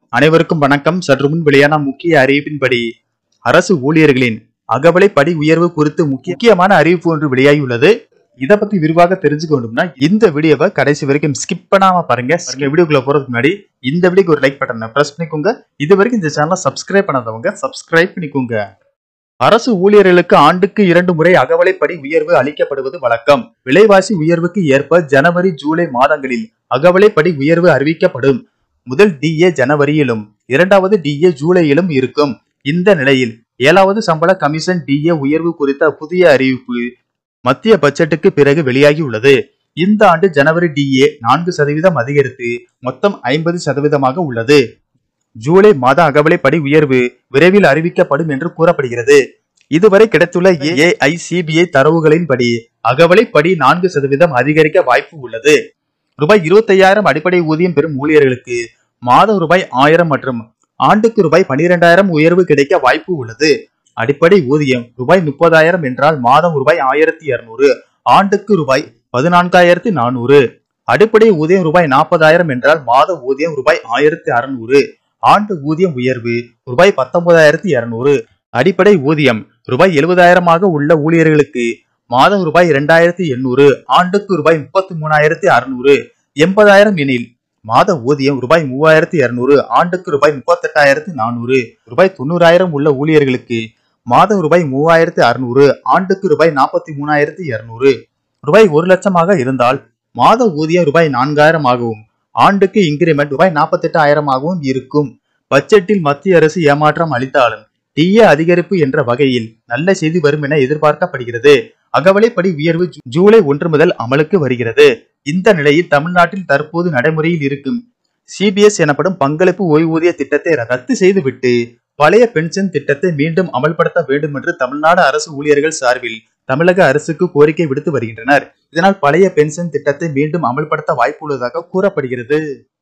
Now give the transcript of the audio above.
அனைவருக்கும் வணக்கம். சற்று முன் வெளியான முக்கிய அறிவிப்பின்படி அரசு ஊழியர்களின் அகவலை படி உயர்வு குறித்து முக்கியமான அறிவிப்பு ஒன்று வெளியாகியுள்ளது. இதை பத்தி விரிவாக தெரிஞ்சுக்கணும்னா இந்த வீடியோவை கடைசி வரைக்கும் ஸ்கிப் பண்ணாம பாருங்க. வீடியோக்குள்ள போறதுக்கு முன்னாடி இந்த வீடியோக்கு ஒரு லைக் பட்டனை பிரஸ் பண்ணிக்கோங்க. இது வரைக்கும் இந்த சேனலை சப்ஸ்கிரைப் பண்ணாதவங்க சப்ஸ்கிரைப் பண்ணிக்கோங்க. அரசு ஊழியர்களுக்கு ஆண்டுக்கு 2 முறை அகவலைப்படி உயர்வு அளிக்கப்படுவது வழக்கம். விலைவாசி உயர்வுக்கு ஏற்ப ஜனவரி ஜூலை மாதங்களில் அகவலைப்படி உயர்வு அறிவிக்கப்படும். முதல் DA ஜனவரியிலும் 2வது DA ஜூலையிலும் இருக்கும். இந்த நிலையில் 7வது சம்பள கமிஷன் DA உயர்வு குறித்த புதிய அறிவிப்பு மத்திய பட்ஜெட்டுக்கு பிறகு வெளியாகியுள்ளது. இந்த ஆண்டு ஜனவரி DA 4% அதிகரித்து மொத்தம் 50% உள்ளது. ஜூலை மாத அகவலைப்படி உயர்வு விரைவில் அறிவிக்கப்படும் என்று கூறப்படுகிறது. இதுவரை கிடைத்துள்ள AICBI தரவுகளின்படி அகவலைப்படி 4% அதிகரிக்க வாய்ப்பு உள்ளது. ரூபாய் 25,000 அடிப்படை ஊதியம் பெறும் ஊழியர்களுக்கு மாதம் ரூபாய் 1,000 மற்றும் ஆண்டுக்கு ரூபாய் 12,000 உயர்வு கிடைக்க வாய்ப்பு உள்ளது. அடிப்படை ஊதியம் ரூபாய் 30,000 என்றால் மாதம் ரூபாய் 1,200, ஆண்டுக்கு ரூபாய் 14,400. அடிப்படை ஊதியம் ரூபாய் 40,000 என்றால் மாத ஊதியம் ரூபாய் 1,600, ஆண்டு ஊதியம் உயர்வு ரூபாய் 19,200. அடிப்படை ஊதியம் ரூபாய் 70,000 உள்ள ஊழியர்களுக்கு மாதம் ரூபாய் 2,800, ஆண்டுக்கு ரூபாய் 33,600. 80,000 எனில் மாத ஊதியம் ரூபாய் 3,200, ஆண்டுக்கு ரூபாய் 38,400. ரூபாய் 90,000 உள்ள ஊழியர்களுக்கு மாதம் ரூபாய் 3,600, ஆண்டுக்கு ரூபாய் 43,200. ரூபாய் 1,00,000 இருந்தால் மாத ஊதியம் ரூபாய் 4,000 ஆண்டுக்கு இன்கிரிமெண்ட் ரூபாய் 48,000 இருக்கும். பட்ஜெட்டில் மத்திய அரசு ஏமாற்றம் அளித்தாலும் DA அதிகரிப்பு என்ற வகையில் நல்ல செய்தி வரும் என எதிர்பார்க்கப்படுகிறது. அகவலைப்படி உயர்வு ஜூலை 1 முதல் அமலுக்கு வருகிறது. இந்த நிலையில் தமிழ்நாட்டில் தற்போது நடைமுறையில் இருக்கும் CBS எனப்படும் பங்களிப்பு ஓய்வூதிய திட்டத்தை ரத்து செய்துவிட்டு பழைய பென்ஷன் திட்டத்தை மீண்டும் அமல்படுத்த வேண்டும் என்று தமிழ்நாடு அரசு ஊழியர்கள் சார்பில் தமிழக அரசுக்கு கோரிக்கை விடுத்து வருகின்றனர். இதனால் பழைய பென்ஷன் திட்டத்தை மீண்டும் அமல்படுத்த வாய்ப்புள்ளதாக கூறப்படுகிறது.